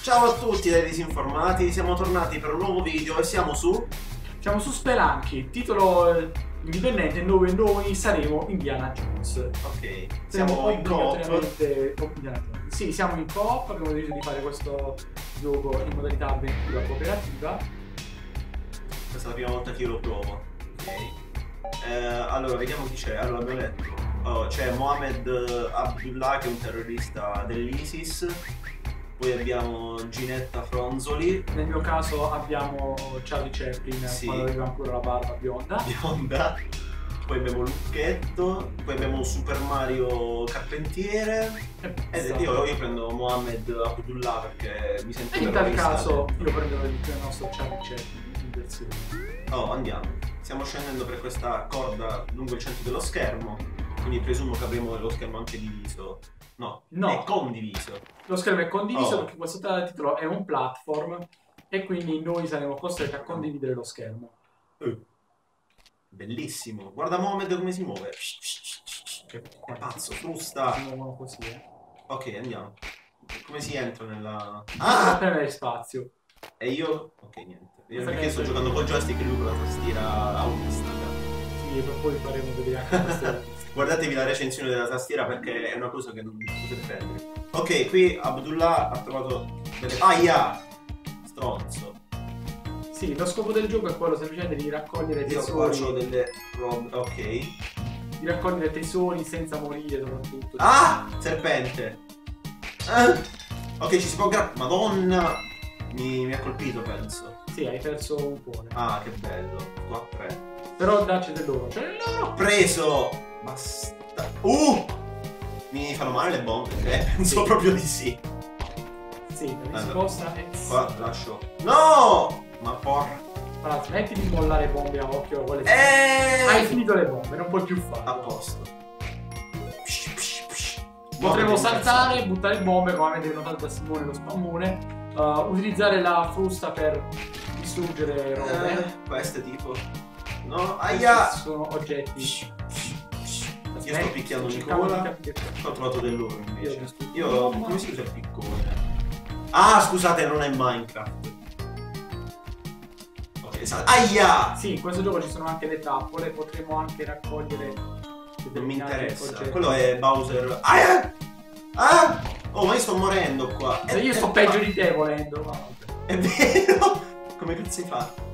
Ciao a tutti dai disinformati, siamo tornati per un nuovo video e siamo su... Siamo su Spelunky, titolo indipendente dove noi saremo Indiana Jones. Ok, siamo in coop. Sì, siamo in coop, abbiamo deciso di fare questo gioco in modalità avventura cooperativa. Questa è la prima volta che io lo provo. Ok. Allora, vediamo chi c'è. Allora, abbiamo detto... c'è Mohamed Abdullah che è un terrorista dell'ISIS. Poi abbiamo Ginetta Fronzoli. Nel mio caso abbiamo Charlie Chaplin, sì, quando aveva ancora la barba bionda. Poi abbiamo Lucchetto. Poi abbiamo Super Mario Carpentiere. E io prendo Mohamed Abdullah perché mi sento... E in tal caso io prendo il nostro Charlie Chaplin in versione. Oh, andiamo. Stiamo scendendo per questa corda lungo il centro dello schermo. Quindi presumo che avremo lo schermo anche diviso. No, è condiviso. Lo schermo è condiviso perché questo titolo è un platform e quindi noi saremo costretti a condividere lo schermo. Bellissimo. Guarda Mohamed come si muove. È pazzo, frusta. Si muovono così, Ok, andiamo. Come si entra nella... Ah! Premere spazio. E io? Ok, niente. Io perché sto giocando col joystick e lui con la tastiera autistica. Sì, e poi faremo vedere anche la tastiera. Guardatevi la recensione della tastiera perché è una cosa che non potete prendere. Ok, qui Abdullah ha trovato delle... Aia! Stronzo. Sì, lo scopo del gioco è quello semplicemente di raccogliere tesori. Io ho delle robe... Ok. Di raccogliere tesori senza morire soprattutto. Ah! Serpente! Ok, ci si può Madonna! Mi ha colpito, penso. Sì, hai perso un po'. Ah, che bello. 4-3. Però dacci dell'oro. C'è dell'oro! Preso! Basta. Mi fanno male le bombe? Penso sì, proprio di sì. Sì, la risposta è sì. Qua lascio. No! Ma porca. Allora, smetti di mollare bombe a occhio. Hai finito le bombe, non puoi più farlo. A posto. Potremmo saltare, buttare bombe, come avete notato da Simone lo spammone. Utilizzare la frusta per distruggere robe. Queste tipo. No, aia! Sono oggetti. Io sto picchiando Nicola. Ho trovato dell'oro invece. Io come si usa il piccone? Ah, scusate, non è Minecraft. Ok, aia! Sì, in questo gioco ci sono anche le trappole, potremo anche raccogliere. Non mi interessa. Quello è Bowser. Aia! Ah! Oh, ma io sto morendo qua. Io sto peggio di te volendo. È vero? Come cazzo hai fatto?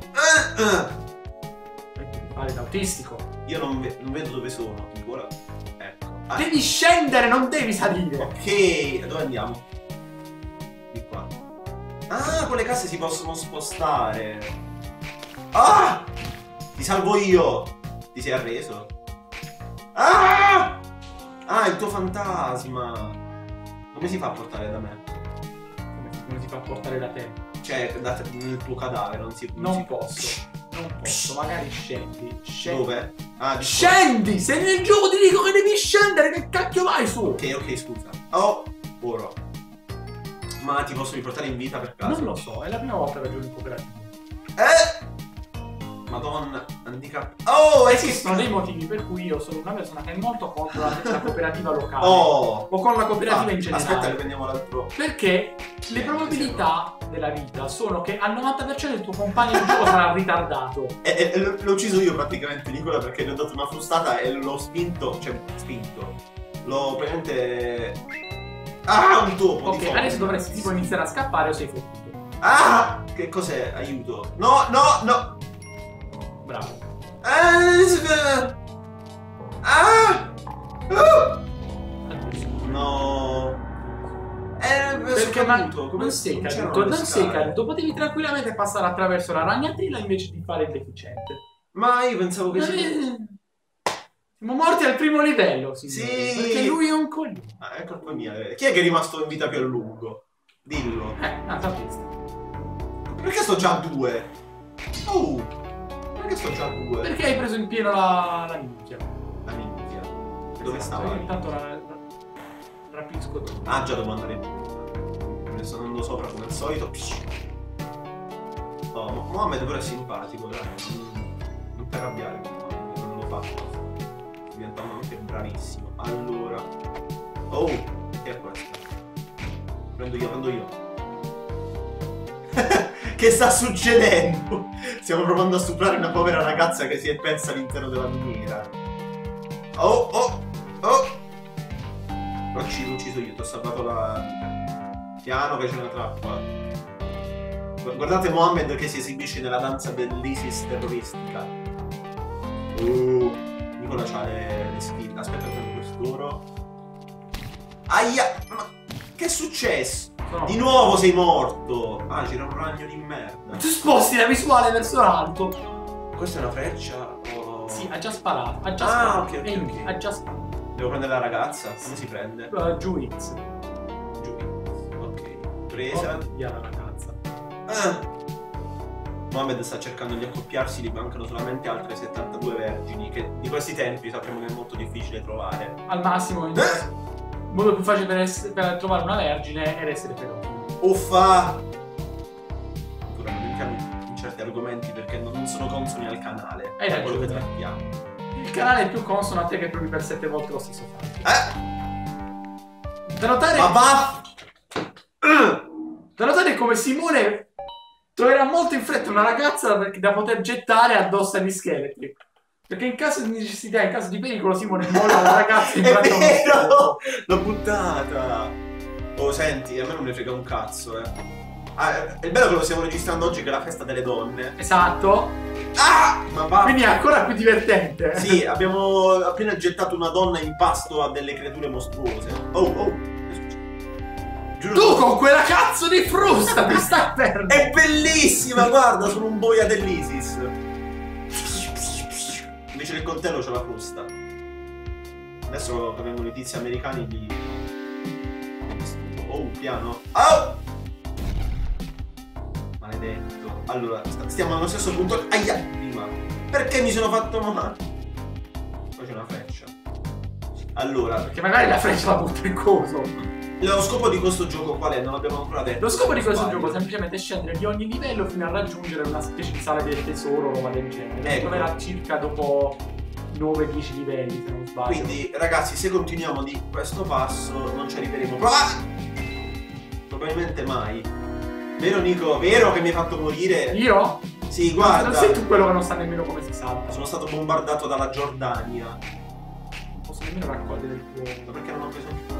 Fare l'autistico. Io non vedo dove sono. Ancora. Ecco. Devi scendere, non devi salire. Ok, dove andiamo? Di qua. Ah, quelle casse si possono spostare. Ah! Ti salvo io. Ti sei arreso? Ah! Ah, il tuo fantasma. Come si fa a portare da me? Come si fa a portare da te? Cioè, il tuo cadavere non posso. Non posso, magari scendi. Dove? Ah, scendi! Se nel gioco ti dico che devi scendere, che cacchio vai su? Ok, scusa. Oh, oro. Ma ti posso riportare in vita per caso? Non lo so, è la prima volta che gioco in cooperativo. Madonna, handicap. Oh, esistono dei motivi per cui io sono una persona che è molto contro la cooperativa locale. O con la cooperativa in generale. Aspetta che prendiamo l'altro. Perché le probabilità della vita sono che al 90% il tuo compagno di gioco sarà ritardato. L'ho ucciso io praticamente Nicola perché gli ho dato una frustata e l'ho spinto. Cioè, spinto. L'ho praticamente... Ah, un topo. Ok, adesso dovresti tipo iniziare a scappare o sei fottuto. Ah! Che cos'è? Aiuto. No, no, no. Bravo. No. Perché non sei caduto. Potevi tranquillamente passare attraverso la ragnatrilla invece di fare il deficiente. Ma io pensavo che siamo morti al primo livello, signori. Sì. Perché lui è un coglione. Ah, è colpa mia. Chi è che è rimasto in vita più a lungo? Dillo. Nata pista. Perché sto già a 2? Perché sto già a 2? Perché hai preso in pieno la minchia. La minchia? Dove stava? Intanto rapisco tutto. Ah, già devo andare in me ne sto andando sopra come al solito. Oh, Mohamed però è simpatico, dai. Non ti arrabbiare con Mohamed, non lo faccio. Sto diventando anche bravissimo. Allora. Oh, che è questo? Prendo io. Che sta succedendo? Stiamo provando a stuprare una povera ragazza che si è persa all'interno della miniera. Oh, oh, oh! L'ho ucciso io, ti ho salvato la vita. Piano che c'è una trappola. Guardate Mohammed che si esibisce nella danza dell'ISIS terroristica. Nicola c'ha le skill. Aspetta che prendo quest'oro. Aia! Ma che è successo? No. Di nuovo sei morto! Ah, c'era un ragno di merda. Tu sposti la visuale verso l'alto. Questa è una freccia? O... Sì, ha già sparato. Ha già sparato. Ok, ok, ok. Ha già sparato. Devo prendere la ragazza? Come si prende? Giù X. Giù. Ok. Presa. Via la ragazza. Mohammed sta cercando di accoppiarsi, gli mancano solamente altre 72 vergini, che di questi tempi sappiamo che è molto difficile trovare. Al massimo, il modo più facile per trovare una vergine era essere pedofili. Uffa! Ancora non entriamo in certi argomenti perché non sono consoni al canale. Hai È quello che ragione. trattiamo. Il canale è più consono a te che provi per 7 volte lo stesso fatto. Da notare, Ma va! da notare come Simone troverà molto in fretta una ragazza da poter gettare addosso agli scheletri. Perché in caso di necessità, in caso di pericolo, Simone molla la ragazza in È braccio a uno vero! scheletro. L'ho buttata! Oh, senti, a me non ne frega un cazzo, Ah, è bello che lo stiamo registrando oggi, che è la festa delle donne. Esatto. Ah! Ma va! Quindi è ancora più divertente. Sì, abbiamo appena gettato una donna in pasto a delle creature mostruose. Oh, oh! Che succede? Giuro. Tu con quella cazzo di frusta ti stai perdendo. È bellissima, guarda, sono un boia dell'ISIS. Invece del coltello c'ho la frusta. Adesso che vengono i tizi americani di... Oh, piano. Oh! Maledetto. Allora, stiamo allo stesso punto. Aia! Prima. Perché mi sono fatto male? Poi c'è una freccia. Allora, Perché magari la freccia la butta in coso. lo scopo di questo gioco qual è? Non l'abbiamo ancora detto. Lo scopo di questo Sbaglio. gioco è semplicemente scendere di ogni livello fino a raggiungere una specie di sala del tesoro o roba del genere. Ecco. Troverà circa dopo 9-10 livelli, se non sbaglio. Quindi, ragazzi, se continuiamo di questo passo, non ci arriveremo. Probabilmente mai. Vero, Nico? Vero che mi hai fatto morire? Io? Sì, Non guarda. sei tu quello che non sa nemmeno come si salta. Sono stato bombardato dalla Giordania. Non posso nemmeno raccogliere il tuo. Ma perché non ho preso niente?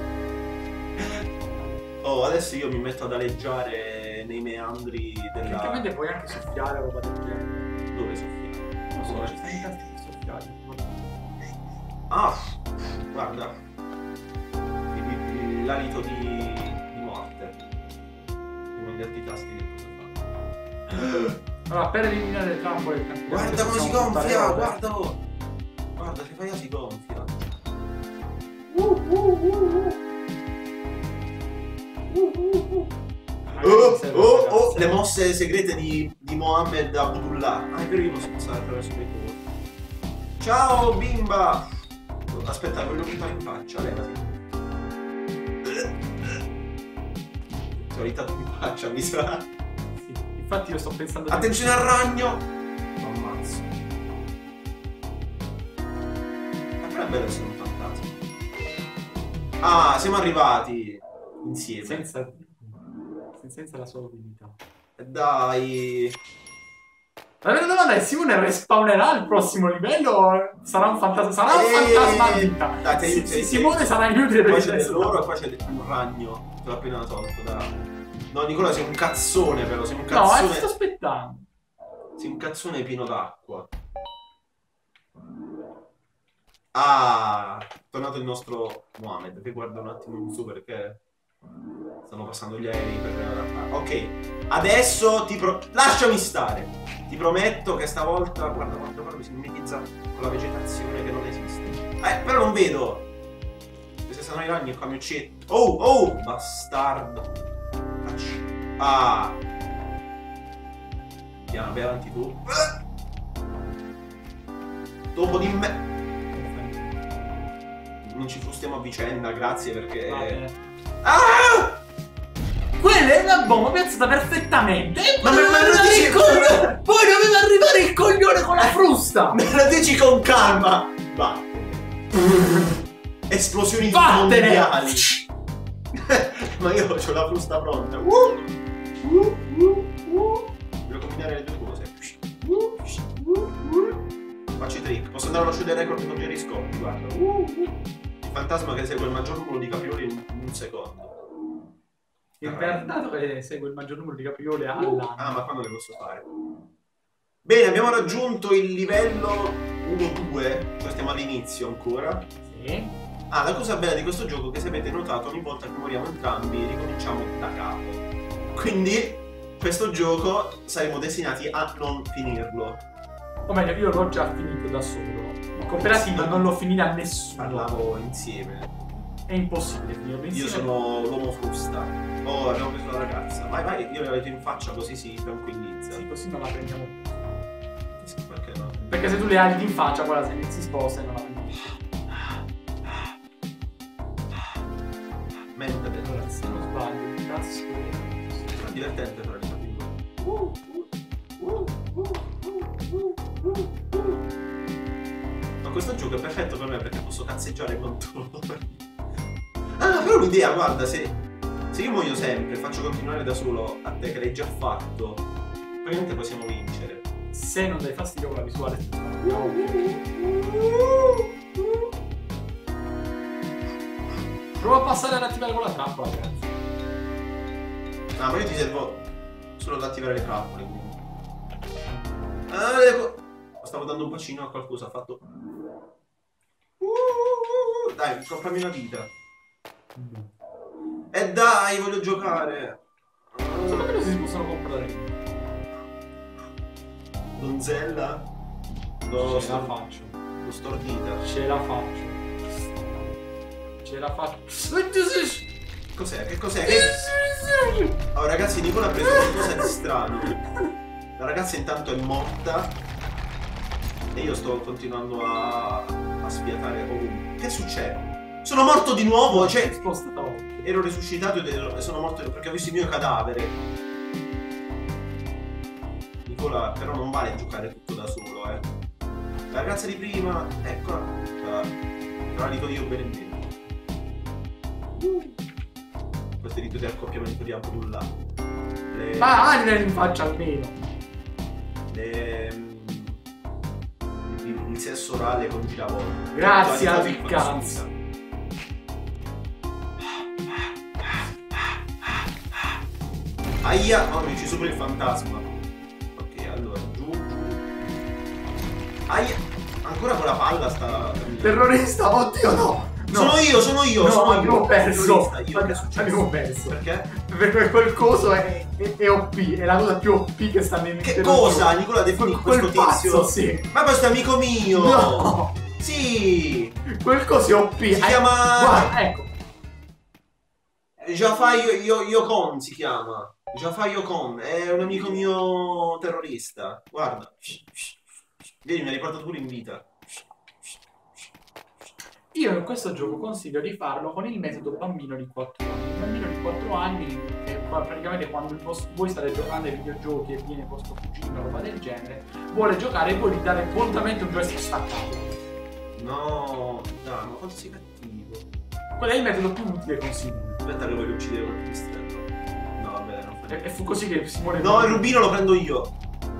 Oh, adesso io mi metto ad aleggiare nei meandri della... Tecnicamente puoi anche soffiare roba del genere. Dove soffiare? Non so, ci stanno i tasti per soffiare. Ah, guarda. L'alito di morte. Uno degli altri tasti che cosa fa? Allora, per eliminare le trappole Guarda come si gonfia, guarda. Guarda, se fai si gonfia. Oh, le mosse segrete di Mohammed Abdullah. Ah, è vero, io posso passare attraverso quei tubi. Ciao, bimba! Aspetta, voglio buttare in faccia, levati. Ti ho aiutato in faccia, mi sa. Sì, infatti io sto pensando... Attenzione al ragno! Lo ammazzo. Ma però è bello essere un fantasma. Ah, siamo arrivati insieme. Senza la sua utilità. Dai. La vera domanda è: Simone respawnerà al prossimo livello o sarà un fantasma? Sarà un fantasma a vita. Dai, Simone sarà inutile per Poi il c'è resto. dell'oro e poi c'è un ragno. Te l'ho appena tolto da... No, Nicola, sei un cazzone però, sei un No, cazzone. ti sto aspettando. Sei un cazzone pieno d'acqua. Ah, è tornato il nostro Mohammed, che guarda un attimo in su perché stanno passando gli aerei per... Ok, adesso lasciami stare. Ti prometto che stavolta, guarda quando si mimetizza con la vegetazione che non esiste. Però non vedo. Se sono i ragni e qua mi uccidi. Oh, bastardo. Ah. Piano, vai avanti tu. Dopo di me. Non ci frustiamo a vicenda, grazie perché... Ah! Quella è una bomba piazzata perfettamente. Ma me lo dici Poi doveva arrivare il coglione con la frusta. Me lo dici con calma. Vattene. Esplosioni Vattene. mondiali. Ma io ho la frusta pronta. Devo combinare le due cose. Faccio i trick. Posso andare allo shoot record con giriscopi, guarda. Il fantasma che segue il maggior numero di caprioli in un secondo. Il Bernardo che segue il maggior numero di capriole all'anno. Ah, ma quando le posso fare? Bene, abbiamo raggiunto il livello 1-2. Cioè stiamo all'inizio ancora. Sì. Ah, la cosa bella di questo gioco è che se avete notato ogni volta che moriamo entrambi ricominciamo da capo. Quindi questo gioco saremo destinati a non finirlo. O meglio, io l'ho già finito da solo. In cooperativa non l'ho finita a nessuno. Parlavo insieme. È impossibile finirlo insieme. Io sono l'uomo frusta. Oh, abbiamo preso la ragazza. Vai, vai, io l'avete in faccia così si tranquillizza. Sì, così non la prendiamo più. Perché no? Perché se tu le hai in faccia, quella se ne si sposta e non la prendi più. Mentale. Allora, se non sbaglio, il cazzo È divertente però il capito. Ma questo gioco è perfetto per me perché posso cazzeggiare contorni. Ah, però un'idea, guarda, se io muoio sempre e faccio continuare da solo a te che l'hai già fatto, probabilmente possiamo vincere. Se non dai fastidio con la visuale, prova a passare ad attivare con la trappola, ragazzi. Ah, ma io ti servo solo ad attivare le trappole, quindi. Ah, ecco. Stavo dando un bacino a qualcosa, ha fatto. Dai, comprami una vita. E dai, voglio giocare. Solo che non si possono comprare. Donzella? Ce la faccio. L'ho stordita. Ce la faccio. Ce la faccio. Cos'è? Che cos'è? Oh ragazzi, Nicola ha preso qualcosa di strano. La ragazza intanto è morta. E io sto continuando a sfiatare ovunque. Che succede? Sono morto di nuovo? Cioè, ero resuscitato e sono morto perché ho visto il mio cadavere. Nicola, però non vale giocare tutto da solo, eh. La ragazza di prima, eccola. Però la dico io bene bene. Questo è rito di accoppiamento di Abdullah. Ma anima in faccia almeno. Il sesso orale con giravolte. Grazie al cazzo. Aia, oh, mi ci sopra il fantasma. Ok, allora, giù. Aia, ancora con la palla sta. Terrorista, oddio no! Sono io, no, sono abbiamo perso. Io che è successo? Abbiamo perso. Perché? Perché quel coso è OP, è la cosa più OP che sta nel Che cosa? Nicola definì questo tizio? Sì. Ma questo è amico mio! No! Sì! Quel coso è OP. Si chiama. Guarda, ecco. Jafar Yokon si chiama. Jafar Yokon, è un amico mio terrorista. Guarda. Vieni, mi ha riportato pure in vita. Io in questo gioco consiglio di farlo con il metodo bambino di 4 anni. Il bambino di 4 anni è praticamente quando voi state giocando ai videogiochi e viene vostro cugino o roba del genere, vuole giocare e voi gli dare prontamente un joystick staccato. No, dai, ma quanto sei cattivo. Quello è il metodo più utile consiglio. Aspetta che voglio uccidere quel pipistrello. No, vabbè, non fa niente. E fu così che si muore. No, il rubino lo prendo io.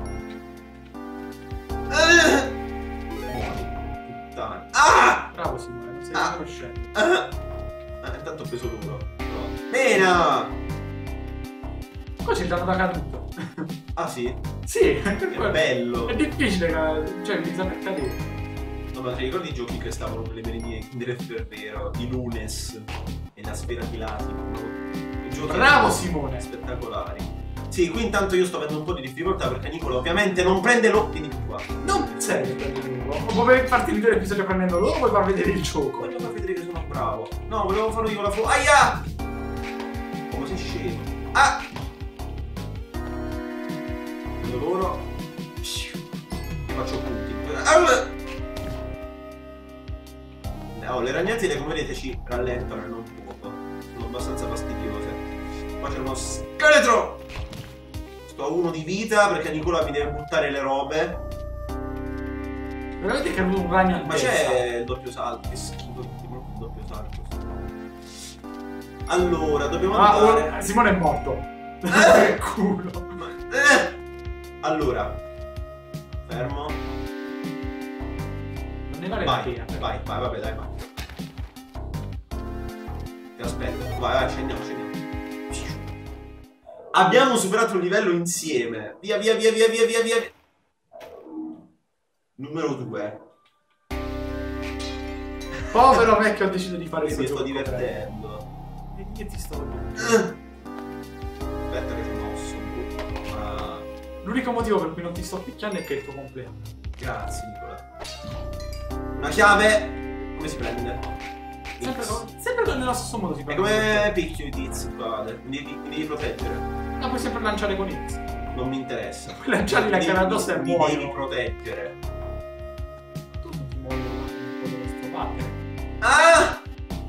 Puttana. Ah! Bravo Simone, non sei riconoscente. Intanto ho preso l'uno. Mena! Qua c'è il danno da caduto. Ah sì? Sì, Che bello. È difficile, cioè devi saper cadere. No, ma ti ricordi i giochi che stavano per le merendine Kinder Ferrero, di Lunes e la sfera Pilati? Bravo Simone! Spettacolari. Sì, qui intanto io sto avendo un po' di difficoltà perché Nicola ovviamente non prende l'occhio di qua. Non serve prendere l'uovo. Vuoi farti vedere l'episodio prendendo l'uovo o vuoi far vedere il gioco? Voglio far vedere che sono bravo. No, volevo farlo io la fuoco. Aia! Oh, ma sei scemo. Ah! Prendo loro. E faccio punti. Oh, le ragnatele come vedete ci rallentano e non poco. Sono abbastanza fastidiose. Qua c'è uno scheletro! Sto a 1 di vita perché Nicola mi deve buttare le robe. Veramente che è un ragno in Ma testa. c'è il doppio salto, che schifo il doppio salto. Allora, dobbiamo andare. Simone è morto. Che culo. Allora, fermo. Non ne vale la pena. Vai, vabbè, dai, vai. Ti aspetto. Vai, scendiamo. Abbiamo superato il livello insieme. Via. Numero 2. Povero me che ho deciso di fare Mi sto divertendo. E che ti sto vedendo? Aspetta che ti mosso. L'unico motivo per cui non ti sto picchiando è che è il tuo compleanno. Grazie, Nicola. Una chiave. Come si prende? Sempre nello stesso modo si E prende. come picchio i tizi qua? Mi devi proteggere. La puoi sempre lanciare con X. Non mi interessa. Lanciargli la chiave addosso e mi devi muoiono. proteggere. Tu non ti muoiono con lo strovatere. Ah!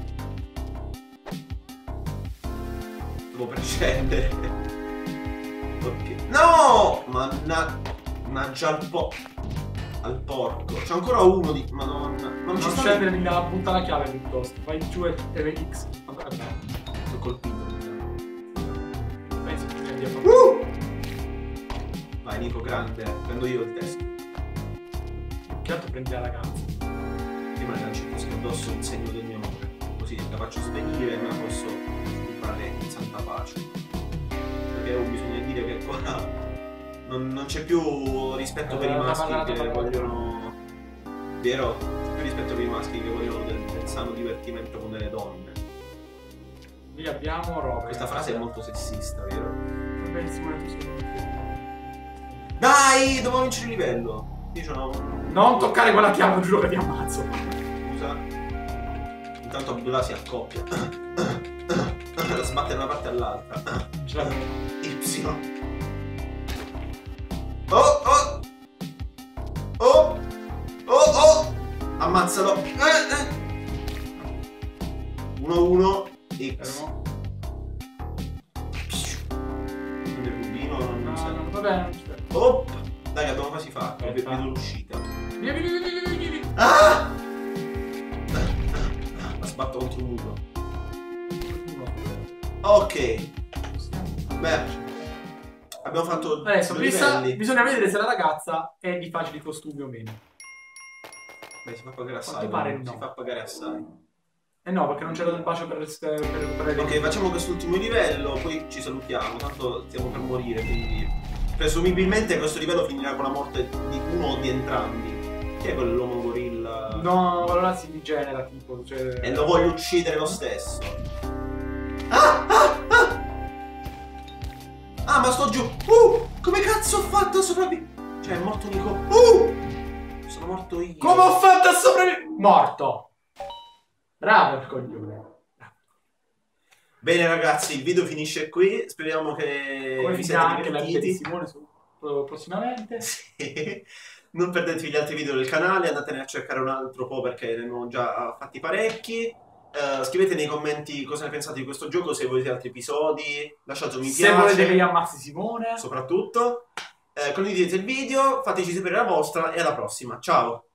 Devo prescendere. Ok. No! Mannaggia al porco. C'è ancora uno di... Madonna. Ma non ci Non sta... scendere, mi butta la chiave piuttosto. Vai giù e X. Ancora bravo. L'ho colpito. Penso che ti abbia fatto. Vai Nico, grande. Prendo io il testo. Che altro prendi la ragazza? Prima le lancio addosso il segno del mio amore. Così la faccio svenire e me la posso comprare in santa pace. Perché bisogna dire che qua non c'è più rispetto per i maschi che vogliono... Vero? C'è più rispetto per i maschi che vogliono del sano divertimento con delle donne. Lì abbiamo roba. Questa frase è molto sessista, vero? Benissimo, Dai, dobbiamo vincere il livello. Io c'ho non toccare quella chiave, giuro che ti ammazzo. Scusa. Intanto Abdullah si accoppia. La sbatte da una parte all'altra. Ce l'avevo. Y. Oh! Ammazzalo. 1-1. X. Quindi il rubino non serve. No, va bene, non ci serve. Oh! Dai, abbiamo quasi fatto. Aspetta. Vedo l'uscita. Via. Ah! La sbatto contro il muro. Ok. Beh. Abbiamo fatto Adesso due livelli. bisogna vedere se la ragazza è di facili costumi o meno. Beh, si fa pagare assai. Quanto pare no. Si fa pagare assai. Eh no, perché non c'era del bacio per Ok, facciamo quest'ultimo livello, poi ci salutiamo. Tanto stiamo per morire, quindi presumibilmente questo livello finirà con la morte di uno o di entrambi. Chi è quell'uomo gorilla? No, allora si rigenera tipo, cioè... E lo voglio uccidere lo stesso. Ah, ma sto giù. Come cazzo ho fatto a sopravvivere? Cioè, è morto Nico. Sono morto io. Come ho fatto a sopravvivere? Morto. Bravo il coglione. Bene ragazzi, il video finisce qui. Speriamo che Come vi finirà siate anche la vita di divertiti. Simone prossimamente. Sì. Non perdetevi gli altri video del canale, andatene a cercare un altro po' perché ne abbiamo già fatti parecchi. Scrivete nei commenti cosa ne pensate di questo gioco, se volete altri episodi, lasciate un mi piace. Se volete che io ammazzi Simone. Soprattutto. Condividete il video, fateci sapere la vostra e alla prossima. Ciao!